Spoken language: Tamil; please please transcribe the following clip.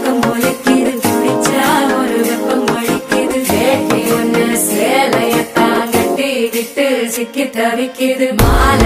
வெக்கம் முளைக்குது குடிச்சா ஒரு வெப்பம் வலிக்குது வேட்டி ஒண்ணு சேலையத்தான் கட்டிக்கிட்டு சிக்கி தவிக்குது மாலை